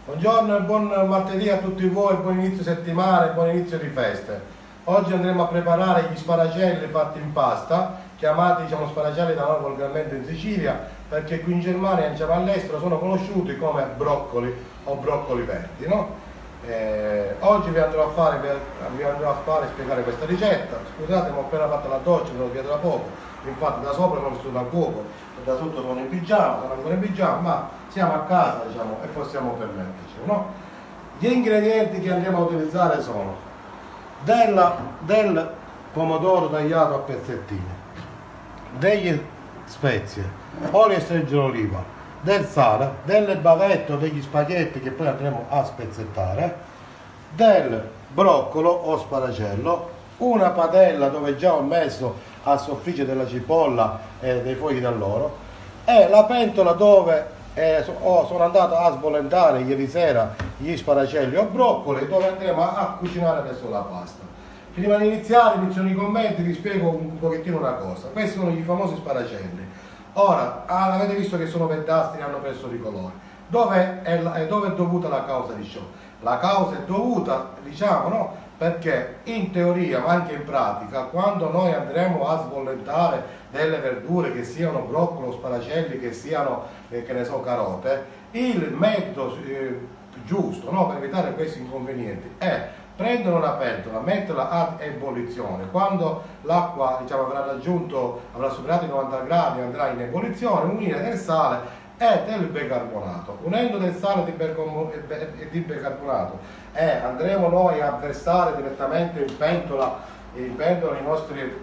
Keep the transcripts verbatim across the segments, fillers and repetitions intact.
Buongiorno e buon martedì a tutti voi, buon inizio settimana e buon inizio di feste. Oggi andremo a preparare gli sparagelli fatti in pasta, chiamati diciamo sparagelli da noi volgarmente in Sicilia, perché qui in Germania e diciamo, all'estero sono conosciuti come broccoli o broccoli verdi, no? Eh, oggi vi andrò a fare, vi andrò a fare spiegare questa ricetta. Scusate, ma ho appena fatto la doccia, me l'ho via da poco, infatti da sopra sono vestito da cuoco, da sotto sono in pigiama, sono ancora in pigiama, ma siamo a casa diciamo e possiamo permetterci, no? Gli ingredienti che andiamo a utilizzare sono della, del pomodoro tagliato a pezzettini, delle spezie, olio extravergine d'oliva, del sale, delle bavette o degli spaghetti che poi andremo a spezzettare, del broccolo o sparagello, una padella dove già ho messo a soffriggere della cipolla e dei fogli d'alloro, e la pentola dove eh, so, oh, sono andato a sbollentare ieri sera gli sparagelli o broccoli, dove andremo a, a cucinare adesso la pasta. Prima di iniziare, inizio nei commenti, vi spiego un pochettino una cosa. Questi sono i famosi sparagelli. Ora, ah, avete visto che sono verdastri e hanno perso di colore. Dove è, la, è, dove è dovuta la causa di ciò? La causa è dovuta, diciamo, no? Perché in teoria, ma anche in pratica, quando noi andremo a sbollentare delle verdure, che siano broccoli o sparagelli, che siano, eh, che ne so, carote, il metodo eh, giusto, no, per evitare questi inconvenienti è prendere una pentola, metterla ad ebollizione. Quando l'acqua diciamo, avrà raggiunto, avrà superato i novanta gradi, andrà in ebollizione, unire del sale e del bicarbonato. Unendo del sale e di bicarbonato e andremo noi a versare direttamente in pentola, in pentola i nostri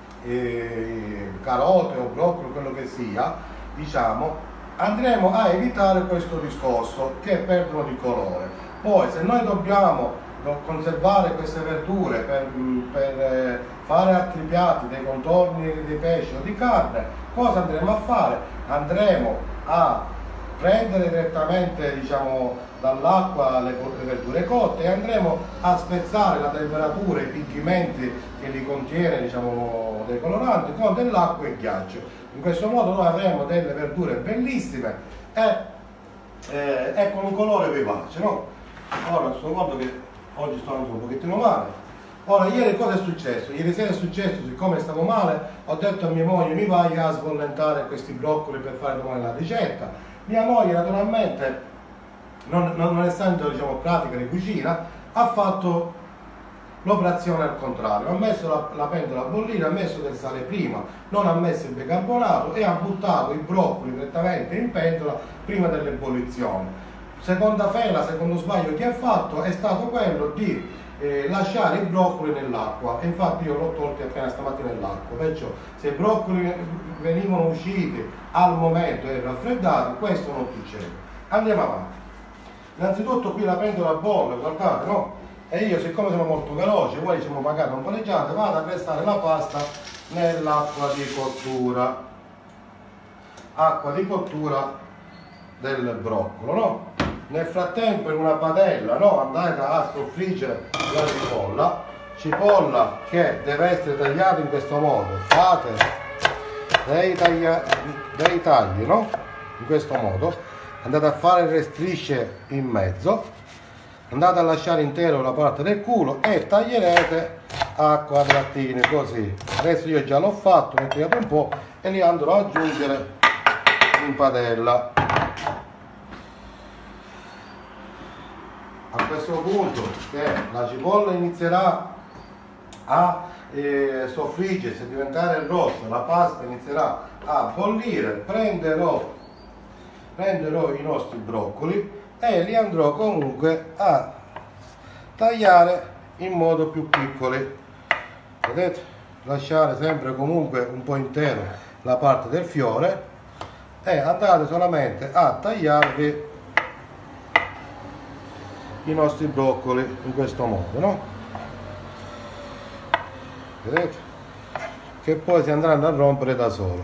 eh, carote o broccoli, quello che sia, diciamo, andremo a evitare questo discorso che perdono di colore. Poi se noi dobbiamo conservare queste verdure per, per fare altri piatti, dei contorni di pesce o di carne, cosa andremo a fare? Andremo a prendere direttamente diciamo, dall'acqua le, le verdure cotte e andremo a spezzare la temperatura, i pigmenti che li contiene, diciamo, dei coloranti, con dell'acqua e ghiaccio. In questo modo noi avremo delle verdure bellissime e, eh, e con un colore vivace, no? Ora sto conto che oggi sto anche un pochettino male. Ora, ieri cosa è successo? Ieri sera è successo, siccome stavo male, ho detto a mia moglie mi vai a sbollentare questi broccoli per fare domani la ricetta. Mia moglie naturalmente, non, non essendo diciamo, pratica di cucina, ha fatto l'operazione al contrario. Ha messo la, la pentola a bollire, ha messo del sale prima, non ha messo il bicarbonato e ha buttato i broccoli direttamente in pentola prima dell'ebollizione. Seconda fela, secondo sbaglio che ha fatto è stato quello di eh, lasciare i broccoli nell'acqua. Infatti io l'ho tolti appena stamattina nell'acqua, perciò se i broccoli venivano usciti al momento e raffreddati, questo non succede. Andiamo avanti. Innanzitutto qui la pentola bolle, guardate, no? E io siccome sono molto veloce, voi diciamo magari non pareggiate, vado a versare la pasta nell'acqua di cottura. Acqua di cottura del broccolo, no? Nel frattempo in una padella, no? Andate a soffriggere la cipolla, cipolla che deve essere tagliata in questo modo, fate dei, taglia, dei tagli, no? In questo modo, andate a fare le strisce in mezzo, andate a lasciare intero la parte del culo e taglierete a quadratini così. Adesso io già l'ho fatto, ne ho tagliato un po' e li andrò ad aggiungere in padella. A questo punto che la cipolla inizierà a eh, soffriggersi, a diventare rossa, la pasta inizierà a bollire, prenderò, prenderò i nostri broccoli e li andrò comunque a tagliare in modo più piccoli. Vedete? Lasciare sempre comunque un po' intero la parte del fiore e andate solamente a tagliarvi i nostri broccoli in questo modo, no? Vedete? Che poi si andranno a rompere da solo.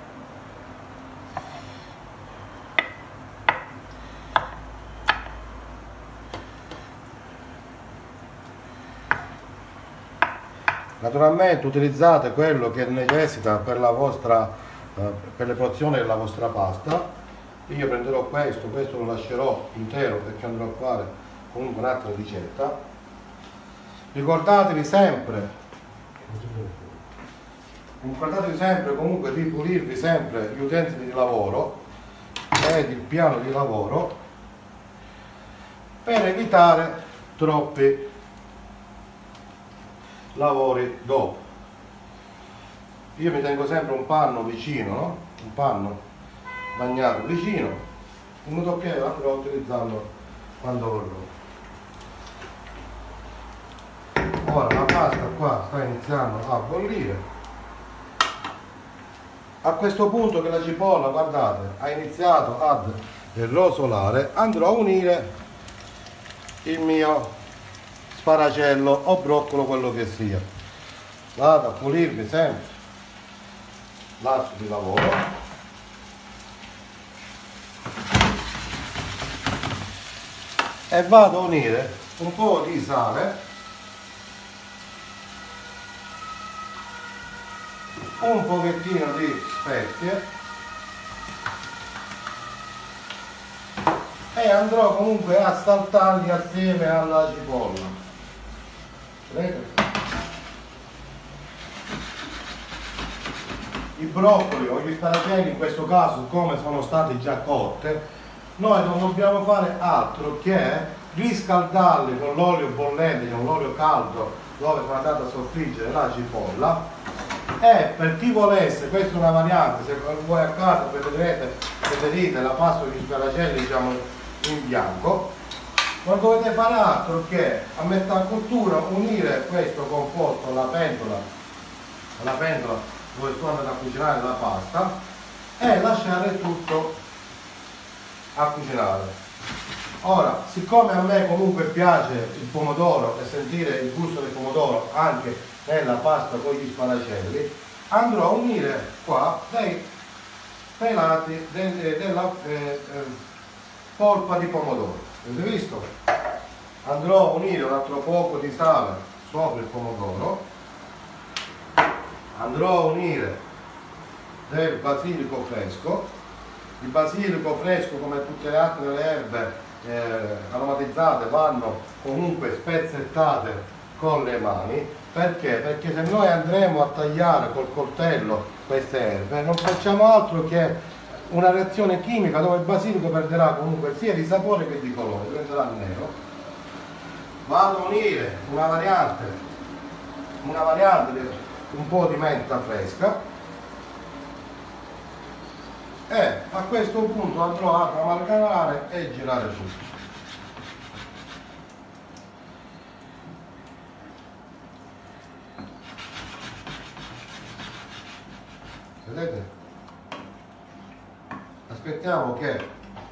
Naturalmente utilizzate quello che necessita per la vostra eh, per le porzioni della vostra pasta. io prenderò questo, questo lo lascerò intero perché andrò a fare comunque un'altra ricetta. Ricordatevi sempre ricordatevi sempre comunque di pulirvi sempre gli utensili di lavoro ed il piano di lavoro per evitare troppi lavori dopo. Io mi tengo sempre un panno vicino, no? Un panno bagnato vicino, in modo che andrò a utilizzarlo quando vorrò. Ora la pasta qua sta iniziando a bollire. A questo punto che la cipolla, guardate, ha iniziato ad rosolare, andrò a unire il mio sparacello o broccolo, quello che sia. Vado a pulirmi sempre l'asso di lavoro e vado a unire un po' di sale, un pochettino di spezie e andrò comunque a saltarli assieme alla cipolla. Vedete? I broccoli o gli sparacelli in questo caso, come sono stati già cotte, noi non dobbiamo fare altro che riscaldarli con l'olio bollente, con l'olio caldo dove sono andato a soffriggere la cipolla. E per chi volesse, questa è una variante, se voi a casa preferite, preferite la pasta degli sparacelli diciamo in bianco, non dovete fare altro che a metà cottura unire questo composto alla pentola, alla pentola dove sto andando a cucinare la pasta e lasciare tutto a cucinare. Ora, siccome a me comunque piace il pomodoro e sentire il gusto del pomodoro anche nella pasta con gli sparacelli, andrò a unire qua dei pelati de, della eh, eh, polpa di pomodoro. Avete visto? Andrò a unire un altro poco di sale sopra il pomodoro, andrò a unire del basilico fresco. Il basilico fresco, come tutte le altre erbe eh, aromatizzate, vanno comunque spezzettate con le mani. Perché? Perché se noi andremo a tagliare col coltello queste erbe non facciamo altro che una reazione chimica dove il basilico perderà comunque sia di sapore che di colore, diventerà nero. Vado a unire una variante, una variante di un po' di menta fresca e a questo punto andrò ad amalgamare e girare tutto. Vedete? Aspettiamo che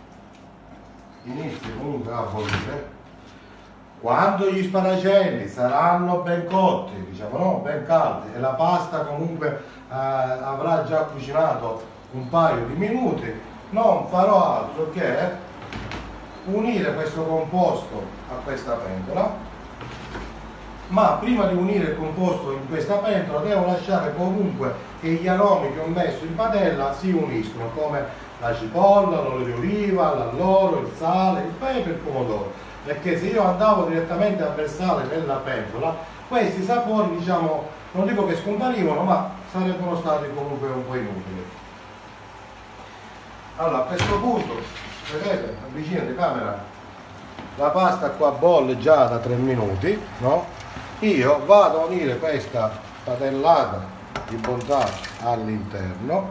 inizi comunque a bollire. Quando gli sparacelli saranno ben cotti, diciamo no, ben caldi, e la pasta comunque eh, avrà già cucinato un paio di minuti, non farò altro che unire questo composto a questa pentola. Ma prima di unire il composto in questa pentola devo lasciare comunque che gli aromi che ho messo in padella si uniscono, come la cipolla, l'olio di oliva, l'alloro, il sale, il pepe e il pomodoro, perché se io andavo direttamente a versare nella pentola questi sapori, diciamo, non dico che scomparivano, ma sarebbero stati comunque un po' inutili. Allora a questo punto, vedete, avvicino di camera, la pasta qua bolle già da tre minuti, no? Io vado a unire questa padellata di bontà all'interno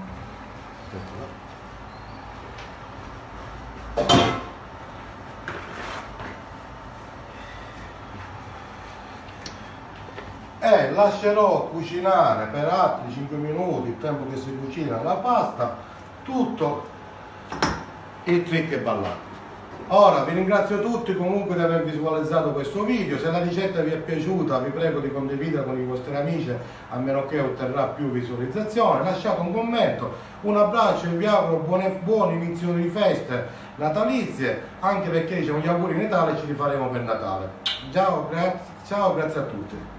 e lascerò cucinare per altri cinque minuti, il tempo che si cucina la pasta, tutto il trick è ballato. Ora vi ringrazio tutti comunque di aver visualizzato questo video. Se la ricetta vi è piaciuta vi prego di condividere con i vostri amici, a meno che otterrà più visualizzazione. Lasciate un commento, un abbraccio e vi auguro buone, buon inizio di feste natalizie, anche perché diciamo gli auguri di Natale ce li faremo per Natale. Ciao, grazie, ciao, grazie a tutti.